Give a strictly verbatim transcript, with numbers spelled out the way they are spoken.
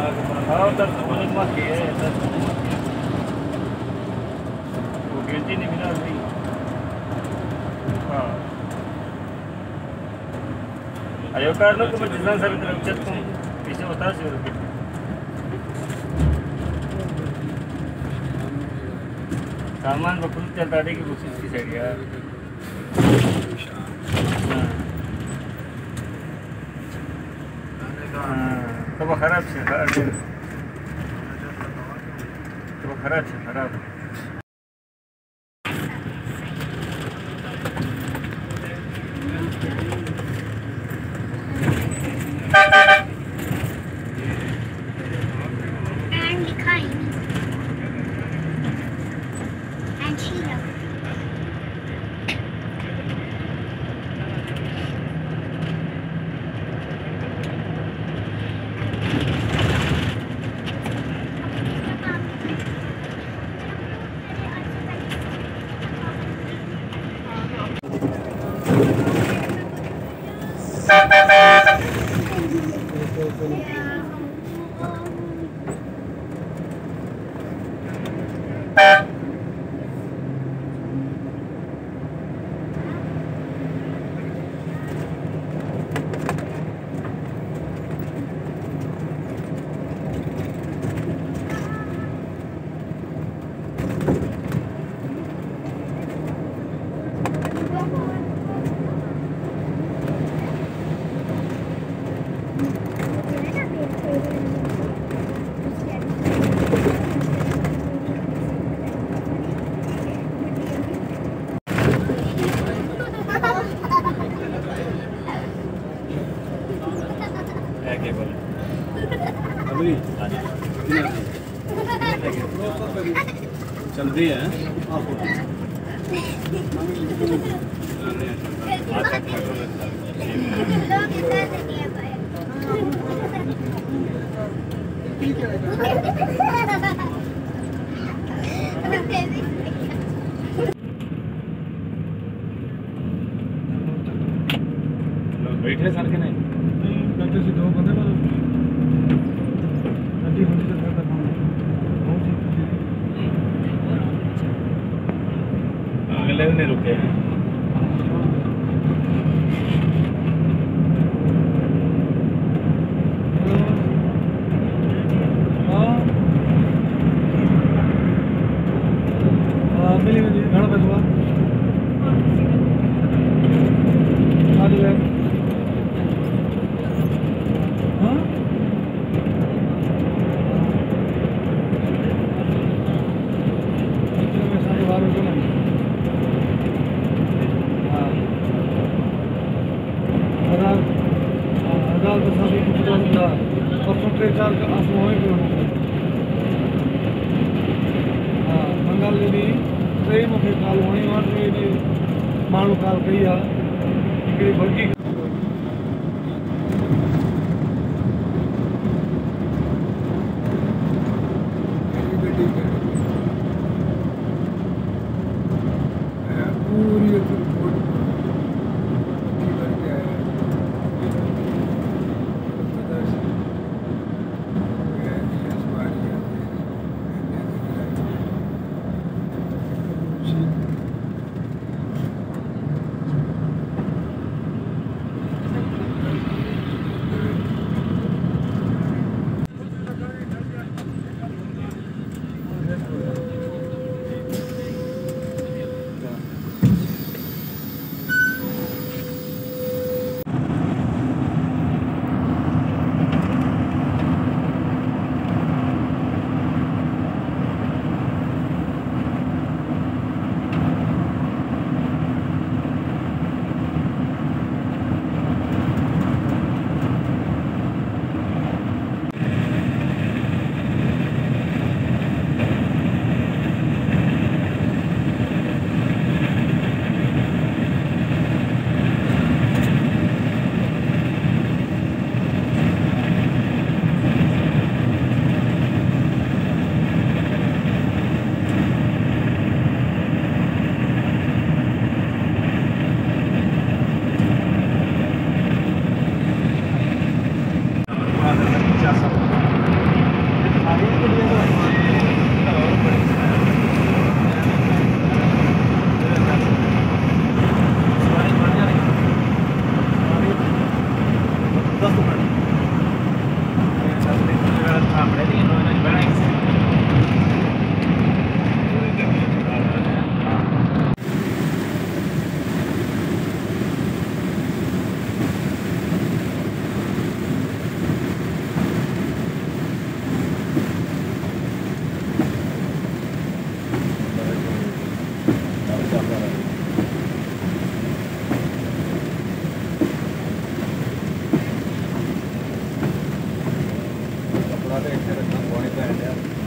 हाँ उधर बोले मत के इधर वो गिनती नहीं मिला अभी। हाँ अयो कारण को मैं जितना सर तरफ चलता हूँ पीछे बता से रुपये सामान बकुल चलता है कि उसी की साइड यार। तो वो खराब से तो वो खराब से खराब चल रही है बैठे सर के नहीं बैठे से दो बंदे नदी होने से करता काम अगले नहीं रुके हैं मिली मिली घड़ा बजवा आज ले हाँ में सारे बार हो ना हाँ हजार हजार तो सारी कुछ होता परसों ट्रेन चार का आसमान में भी हाँ बंगाल लेनी ट्रेन में फिर काल वहीं वहाँ ट्रेन मानू काल कही है हिकिड़ी भड़की ਆਪਣੇ ਦੀ ਇਹਨਾਂ ਨੇ ਬਣਾ कपड़ा तो इतने रखना पानी पैन